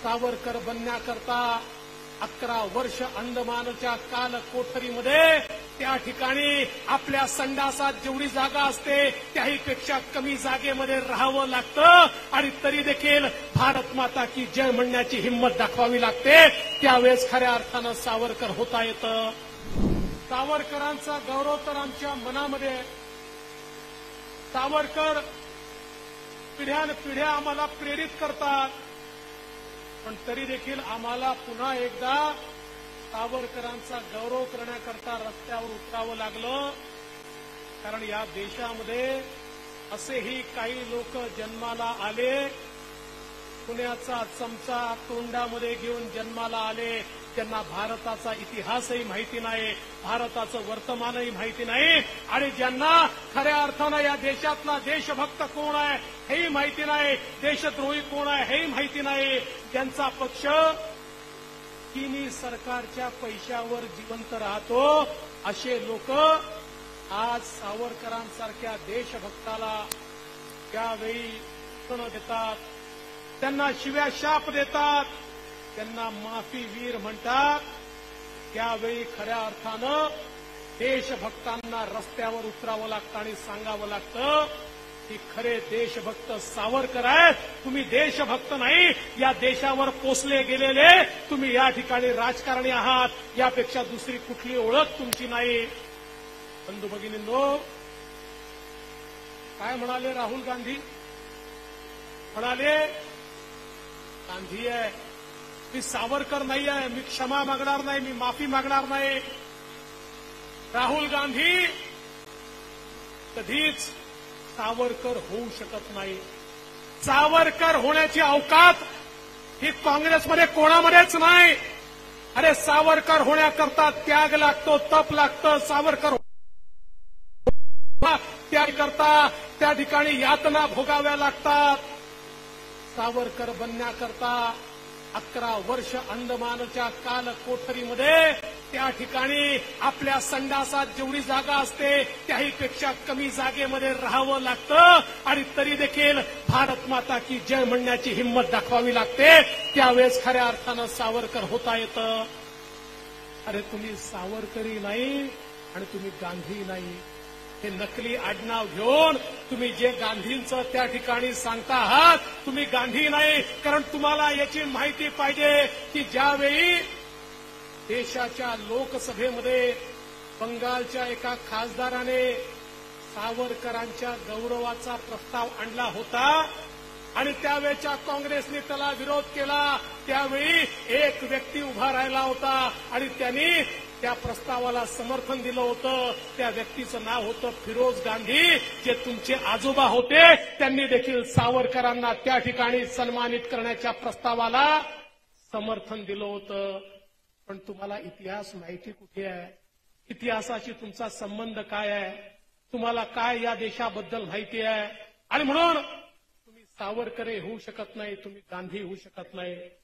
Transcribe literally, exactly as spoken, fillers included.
सावरकर बनण्याकरता अकरा वर्ष अंदमानच्या काल कोठरीमध्ये त्या ठिकाणी आपल्या संडासात जेवढी जागा असते त्याहीपेक्षा कमी जागेमध्ये राहावं लागतं आणि तरी देखील भारत माता की जय म्हणण्याची हिंमत दाखवावी लागते. त्यावेळेस खऱ्या अर्थानं सावरकर होता येतं. सावरकरांचा गौरव तर आमच्या मनामध्ये आहे. सावरकर पिढ्यानपिढ्या आम्हाला प्रेरित करतात, पण तरी देखील आम्हाला पुन्हा एकदा सावरकरांचा गौरव करण्याकरता रस्त्यावर उतरावं लागलं. कारण या देशामध्ये असेही काही लोक जन्माला आले, पुण्याचा चमचा तोंडामध्ये घेऊन जन्माला आले, ज्यांना भारताचा इतिहासही माहिती नाही, भारताचं वर्तमानही माहिती नाही आणि ज्यांना खऱ्या अर्थानं या देशातला देशभक्त कोण आहे हेही माहिती नाही, देशद्रोही कोण आहे हेही माहिती नाही, ज्यांचा पक्ष चीनी सरकारच्या पैशावर जिवंत राहतो, असे लोक आज सावरकरांसारख्या देशभक्ताला त्यावेळी उत्तर देतात, त्यांना शिव्या शाप देतात, त्यांना माफी वीर म्हणतात. त्यावेळी खऱ्या अर्थानं देशभक्तांना रस्त्यावर उतरावं लागतं आणि सांगावं लागतं की खरे देशभक्त सावरकर आहेत, तुम्ही देशभक्त नाही, या देशावर पोसले गेलेले तुम्ही या ठिकाणी राजकारणी आहात, यापेक्षा दुसरी कुठली ओळख तुमची नाही. बंधू भगिनींनो, काय म्हणाले राहुल गांधी? म्हणाले गांधी आहे, मी सावरकर नाही आहे, मी क्षमा मागणार नाही, मी माफी मागणार नाही. राहुल गांधी कधीच सावरकर होऊ शकत नाही. सावरकर होण्याची अवकात ही काँग्रेसमध्ये कोणामध्येच नाही. अरे सावरकर होण्याकरता त्याग लागतो, तप लागतं. सावरकर त्याग करता त्या ठिकाणी यातना भोगाव्या लागतात. सावरकर बनण्याकरता अकरा वर्ष अंदमानच्या काल कोठरीमध्ये त्या ठिकाणी आपल्या संडासात जेवढी जागा असते त्याहीपेक्षा कमी जागेमध्ये राहावं लागतं आणि तरी देखील भारत माता की जय म्हणण्याची हिंमत दाखवावी लागते. त्यावेळेस खऱ्या अर्थानं सावरकर होता येतं. अरे तुम्ही सावरकरी नाही आणि तुम्ही गांधी नाही. हे नकली आडनाव घेऊन तुम्ही जे गांधींचं त्या ठिकाणी सांगता आहात, तुम्ही गांधी नाही. कारण तुम्हाला याची माहिती पाहिजे की ज्यावेळी देशाच्या लोकसभेमध्ये बंगालच्या एका खासदाराने सावरकरांच्या गौरवाचा प्रस्ताव आणला होता आणि त्यावेळच्या काँग्रेसने त्याला विरोध केला, त्यावेळी एक व्यक्ती उभा राहिला होता आणि त्यांनी त्या प्रस्तावाला समर्थन दिलं होतं. त्या व्यक्तीचं नाव होतं फिरोज गांधी, जे तुमचे आजोबा होते. त्यांनी देखील सावरकरांना त्या ठिकाणी सन्मानित करण्याच्या प्रस्तावाला समर्थन दिलं होतं. पण तुम्हाला इतिहास माहिती कुठे आहे? इतिहासाशी तुमचा संबंध काय आहे? तुम्हाला काय या देशाबद्दल माहिती आहे? आणि म्हणून तुम्ही सावरकर होऊ शकत नाही, तुम्ही गांधी होऊ शकत नाही.